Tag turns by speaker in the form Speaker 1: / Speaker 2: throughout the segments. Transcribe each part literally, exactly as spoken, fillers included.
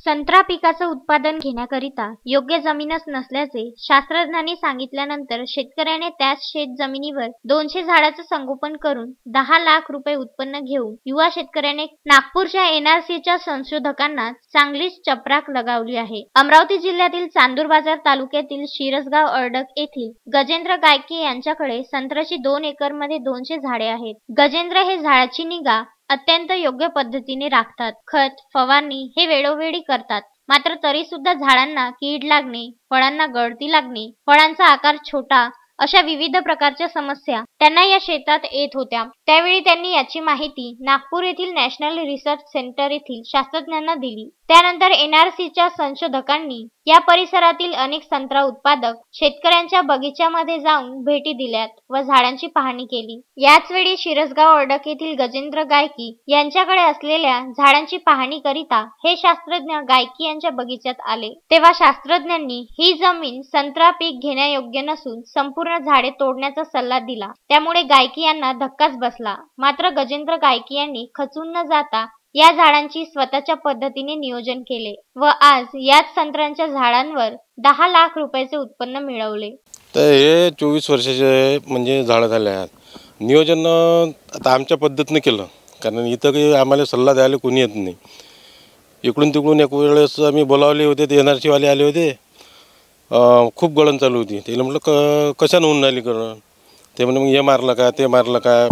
Speaker 1: संत्रा पिकाचं उत्पादन घेण्याकरिता योग्य जमीनच नसल्याचे शास्त्रज्ञांनी सांगितल्यानंतर शेतकऱ्याने त्याच शेत जमिनीवर दोनशे झाडाचं संगोपन करून दहा लाख रुपये उत्पन्न घेऊन युवा शेतकऱ्याने नागपूरच्या एनआरसीच्या संशोधकांना चांगलीच चपराक लगावली आहे। अमरावती जिल्ह्यातील चांदूर बाजार तालुक्यातील शिरसगाव अर्डक येथील गजेंद्र गायके यांच्याकडे संत्र्याची दोन एकर मध्ये दोनशे झाडे आहेत। गजेंद्र हे झाडाची निगा अत्यंत योग्य पद्धतीने राखतात। खत फवारणी हे वेळोवेळी करतात, मात्र तरी सुद्धा झाडांना कीड लागणे, फळांना गळती लागणे, फळांचा आकार छोटा अशा विविध प्रकारच्या समस्या त्यांना या शेतात येत होत्या। त्यावेळी त्यांनी याची माहिती नागपूर येथील नॅशनल रिसर्च सेंटर येथील शास्त्रज्ञांना दिली। त्यानंतर एनआरसीच्या संशोधकांनी या परिसरातील अनेक संत्रा उत्पादक शेतकऱ्यांच्या बगीच्यामध्ये जाऊन भेटी दिल्यात व झाडांची पाहणी केली। याच वेळी शिरसगाव अर्डक येथील गजेंद्र गायकी यांच्याकडे असलेल्या झाडांची पाहणी करिता हे शास्त्रज्ञ गायकी यांच्या बगीच्यात आले। तेव्हा शास्त्रज्ञांनी ही जमीन संत्रा पीक घेण्यायोग्य नसून संपूर्ण झाडे तोडण्याचा सल्ला दिला। त्यामुळे गायकी यांना धक्काच बसला। मात्र गजेंद्र गायकी यांनी खचून न जाता या झाडांची स्वतःच्या पद्धतीने नियोजन केले व आज याच संत्र्यांच्या झाडांवर दहा लाख रुपयाचे उत्पन्न मिळवले।
Speaker 2: तर हे चोवीस वर्षाचे म्हणजे झाड झाले आहेत। नियोजन आता आमच्या पद्धतीने केलं, कारण इथं काही आम्हाला सल्ला द्यायला कोणी येत नाही। इकडून तिकडून एक वेळेस आम्ही बोलावले होते, ते एनआरसी वाले आले होते, खूप गळण चालू होती। त्याला म्हटलं क कशानं होऊन राहिली गळण, ते म्हणजे मग हे मारलं का ते मारलं का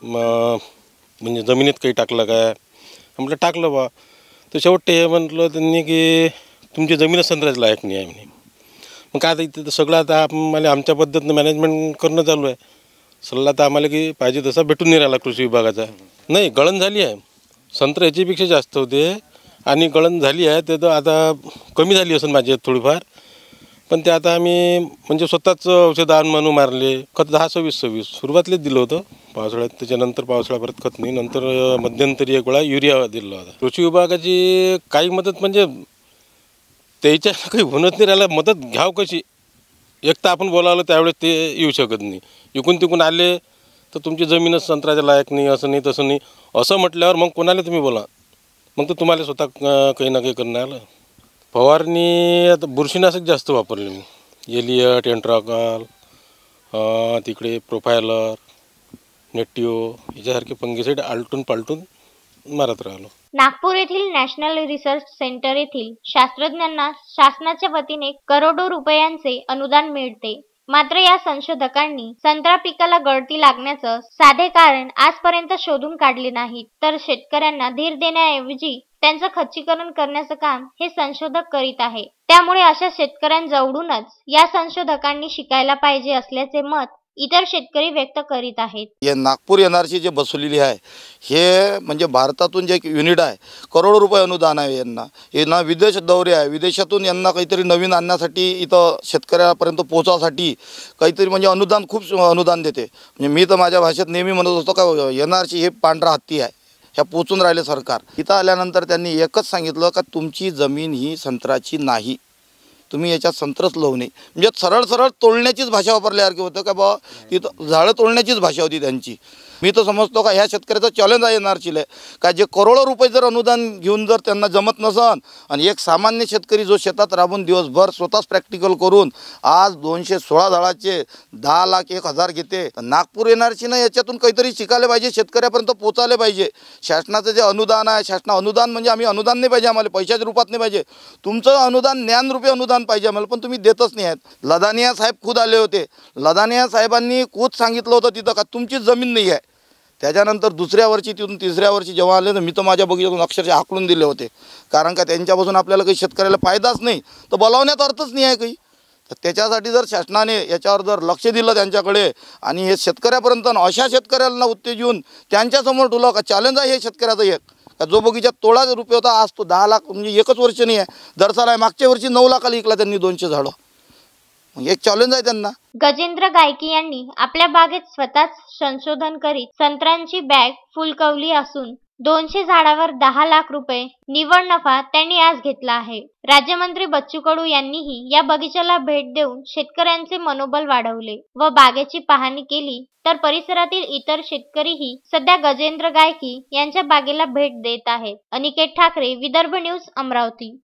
Speaker 2: म्हणजे जमिनीत काही टाकलं काय, म्हटलं टाकलं बा। तर शेवटी हे म्हटलं त्यांनी की तुमची जमीनच संत्र्याची लायक नाही आहे म्हणे। मग काय आता इथं सगळं आता आम्हाला आमच्या पद्धतीनं मॅनेजमेंट करणं चालू आहे। सल्ला तर आम्हाला की पाहिजे तसा भेटून नाही राहिला कृषी विभागाचा। नाही, गळण झाली आहे, संत्रा याच्यापेक्षा जास्त होते आणि गळण झाली आहे ते तर आता कमी झाली असेल माझी थोडीफार, पण ते आता आम्ही म्हणजे स्वतःच औषध आण म्हणून मारले। खत दहा सव्वीस सव्वीस सुरुवातीलाच दिलं होतं पावसाळ्यात, त्याच्यानंतर पावसाळ्या परत खत नाही, नंतर मध्यंतरी एक वेळा युरिया दिला होता। कृषी विभागाची काही मदत म्हणजे त्याच्या काही होणच नाही राहिलं, मदत घ्याव कशी। एक तर आपण बोलावलं त्यावेळेस ते येऊ शकत नाही, इकून तिकून आले तर तुमची जमीनच संत्र्याच्या लायक नाही, असं नाही तसं नाही असं म्हटल्यावर मग कोणाला तुम्ही बोला, मग तर तुम्हाला स्वतः काही ना काही करणं आलं। फवारणी आता बुरशीनाशक जास्त वापरले मी, एलियट, एंट्राकॉल, तिकडे प्रोफायलर, नेटिओ याच्यासारखे फंगिसाइड आलटून पालटून मारत राहिलो।
Speaker 1: नागपूर येथील नॅशनल रिसर्च सेंटर येथील शास्त्रज्ञांना शासनाच्या वतीने करोडो रुपयांचे अनुदान मिळते, मात्र या संशोधकांनी संत्रा पिकाला गळती लागण्याचं साधे कारण आजपर्यंत शोधून काढले नाही, तर शेतकऱ्यांना धीर देण्याऐवजी त्यांचं खच्चीकरण करण्याचं काम हे संशोधक करीत आहे। त्यामुळे अशा शेतकऱ्यांजवळूनच या संशोधकांनी शिकायला पाहिजे असल्याचे मत इतर शेतकरी व्यक्त करीत आहेत।
Speaker 3: हे नागपूर एनआरसी जे बसवलेली आहे हे म्हणजे भारतातून जे युनिट आहे, करोडो रुपये अनुदान आहे यांना। यांना विदेश दौरे आहे, विदेशातून यांना काहीतरी नवीन आणण्यासाठी इथं शेतकऱ्यापर्यंत पोहोचण्यासाठी काहीतरी म्हणजे अनुदान खूप अनुदान देते। म्हणजे मी तर माझ्या भाषेत नेहमी म्हणत होतो का एनआरसी हे पांढरा हत्ती आहे, ह्या पोचून राहिले सरकार। इथं आल्यानंतर त्यांनी एकच सांगितलं का तुमची जमीन ही संत्र्याची नाही, तुम्ही याच्यात संत्रच लावू नये। म्हणजे सरळ सरळ तोडण्याचीच भाषा वापरल्यासारखी होतं का बा, तिथं झाडं तोडण्याचीच भाषा होती त्यांची। मी तर समजतो का ह्या शेतकऱ्याचं चॅलेंज आहे एनआरसीला का जे करोडो रुपये जर अनुदान घेऊन जर त्यांना जमत नसन आणि एक सामान्य शेतकरी जो शेतात राबून दिवसभर स्वतःच प्रॅक्टिकल करून आज दोनशे सोळा झाडाचे दहा लाख एक हजार घेते, तर नागपूर एनआरसीनं याच्यातून काहीतरी शिकायला पाहिजे, शेतकऱ्यापर्यंत पोचायला पाहिजे। शासनाचं जे अनुदान आहे, शासना अनुदान म्हणजे आम्ही अनुदान नाही पाहिजे आम्हाला, पैशाच्या रूपात नाही पाहिजे, तुमचं अनुदान ज्ञानरूपी अनुदान पाहिजे आम्हाला, पण तुम्ही देतच नाही आहेत। लदानिया साहेब खुद आले होते, लदानिया साहेबांनी खुद सांगितलं होतं तिथं का तुमची जमीन नाही आहे। त्याच्यानंतर दुसऱ्या वर्षी तिथून तिसऱ्या वर्षी जेव्हा आले तर मी तर माझ्या बगीच्यातून अक्षरशः हाकलून दिले होते, कारण का त्यांच्यापासून आपल्याला काही शेतकऱ्याला फायदाच नाही, तर बोलावण्यात अर्थच नाही आहे काही। तर त्याच्यासाठी जर शासनाने याच्यावर जर लक्ष दिलं त्यांच्याकडे आणि हे शेतकऱ्यापर्यंत अशा शेतकऱ्यांना उत्तेजून त्यांच्यासमोर ठेवलं का चॅलेंज आहे हे शेतकऱ्याचं एक का जो बगीचा तोळा रुपये होता आज तो दहा लाख म्हणजे एकच वर्ष नाही आहे, दरसाल आहे। मागच्या वर्षी नऊ लाखाला विकला त्यांनी दोनशे झाडं, एक चॅलेंज आहे त्यांना।
Speaker 1: गजेंद्र गायकी यांनी आपल्या बागेत स्वतःच संशोधन करीत संत्र्यांची बॅग फुलकवली असून दोनशे झाडावर दहा लाख रुपये निव्वळ नफा त्यांनी आज घेतला आहे। राज्यमंत्री बच्चू कडू यांनीही या बगीचाला भेट देऊन शेतकऱ्यांचे मनोबल वाढवले व बागेची पाहणी केली, तर परिसरातील इतर शेतकरीही सध्या गजेंद्र गायकी यांच्या बागेला भेट देत आहेत। अनिकेत ठाकरे, विदर्भ न्यूज, अमरावती।